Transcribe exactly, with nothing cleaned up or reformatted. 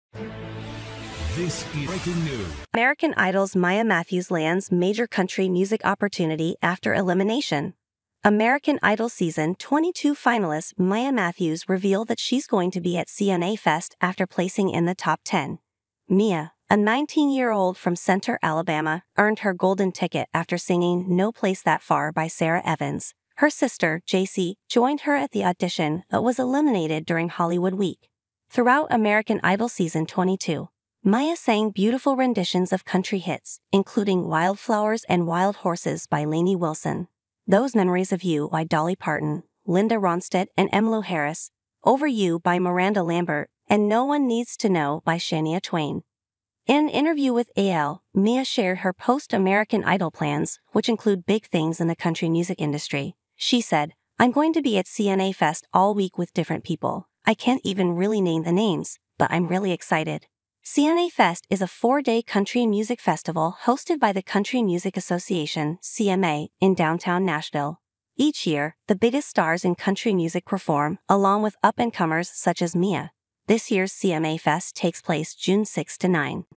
This is breaking news. American Idol's Maya Matthews lands major country music opportunity after elimination. American Idol Season twenty-two finalist Maya Matthews revealed that she's going to be at C M A Fest after placing in the top ten. Mia, a nineteen-year-old from Center, Alabama, earned her golden ticket after singing No Place That Far by Sara Evans. Her sister, J C, joined her at the audition but was eliminated during Hollywood Week. Throughout American Idol Season twenty-two, Maya sang beautiful renditions of country hits, including Wildflowers and Wild Horses by Lainey Wilson, Those Memories of You by Dolly Parton, Linda Ronstadt and Emmylou Harris, Over You by Miranda Lambert, and No One Needs to Know by Shania Twain. In an interview with A L, Mia shared her post-American Idol plans, which include big things in the country music industry. She said, "I'm going to be at C M A Fest all week with different people. I can't even really name the names, but I'm really excited." C M A Fest is a four-day country music festival hosted by the Country Music Association, C M A, in downtown Nashville. Each year, the biggest stars in country music perform, along with up-and-comers such as Mia. This year's C M A Fest takes place June sixth to ninth.